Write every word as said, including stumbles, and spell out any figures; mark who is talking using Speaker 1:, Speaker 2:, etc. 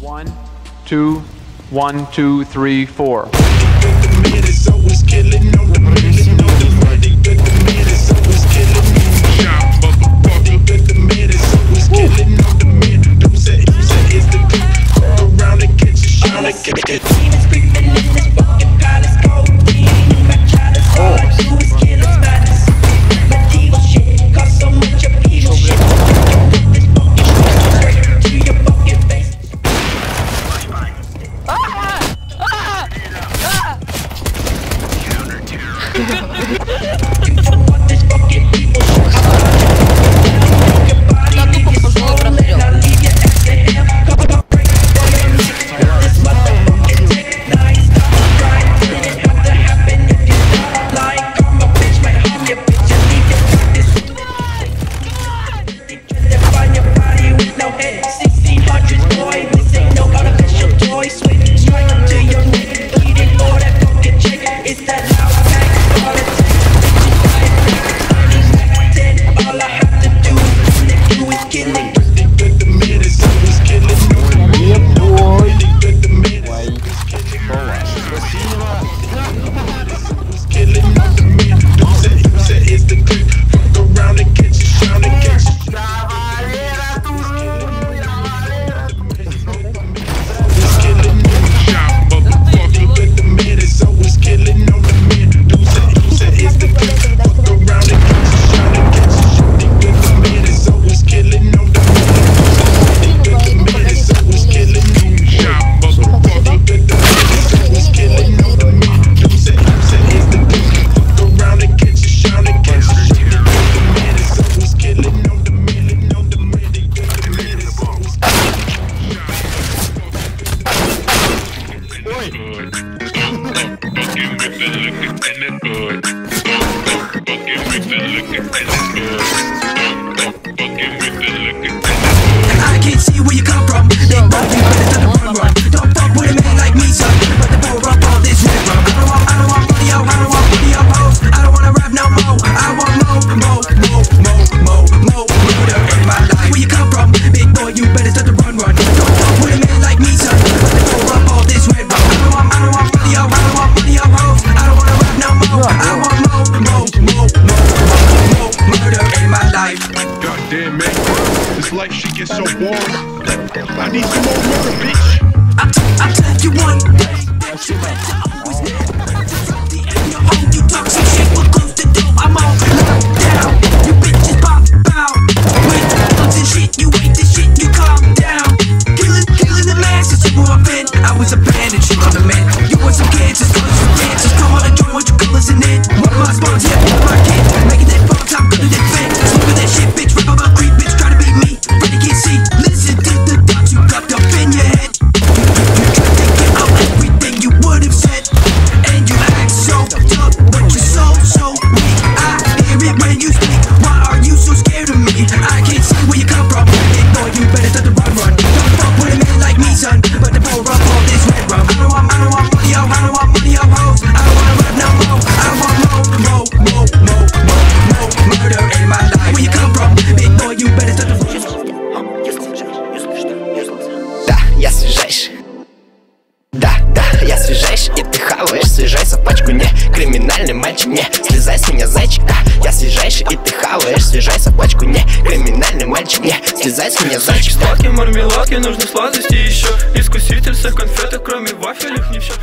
Speaker 1: One, two, one, two, three, four.
Speaker 2: I can't see where you come from. They brought you better than the run run. Don't fuck with a man like me, son. But they pour up all this red rum. I don't want, I don't want money, yo. I don't want money, yo, hoes. I don't wanna rap no more. I want more, more, more, more, more, more murder in my life. Where you come from, big boy? You better start to run run. Don't fuck with a man like me, son. But they pour up all this red rum. I don't want, I don't want money, yo. I don't want money, yo, hoes. I don't wanna rap no more. I want more, more, more, more, more murder in my life.
Speaker 3: Goddamn man, this life shit gets so boring. I need some more murder, bitch.
Speaker 2: I I tell you one thing, you better always never from the end. Your home, you talk some shit, we'll close the door. I'm all locked down. You bitches pop out with guns and shit. You ain't the shit, you calm down. Killing, killing the masses, you were a fan. I was a bandit, shit on the man. You want some cancers, colors for dancers. Come on and join with your colors in it. One of my spawns, yeah, my kid. Making that phone top, good at that fan. Smoking that shit, bitch. Rap about creep, bitch. Try to beat me, but you can't see. Listen to the dots you got up in your head. You try to get out everything you would have said. And you act so tough, but you're so, so weak. I hear it when you speak. Why are you so scared of me? I can't see where you come from. Big boy, you better start to run, run. Don't fuck with a man like me, son. But they pour up all this red rum. I don't want, I don't want money, yo. I don't want money, yo, hoes. I don't wanna rap no more. I want more, more, more, more, more, more murder in my life. Where you come from? Big boy, you better start to run.
Speaker 4: Да, я свежайший. Да, да, я свежайший. И ты хаваешь, свежайся в пачку. Не криминальный мальчик, не слезай с меня, зайчик. Да, я свежайший. И ты хаваешь, свежайся в пачку. Не криминальный мальчик, не слезай с меня, зайчик.
Speaker 5: Сладкие мармеладки, нужны сладости еще. Искуситель всех конфеток, кроме вафелев, не все.